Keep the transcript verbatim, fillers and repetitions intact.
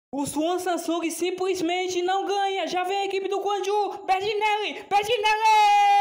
O Swan Samsung simplesmente não ganha. Já vem a equipe do Guangzhou. Perde nele, perde nele.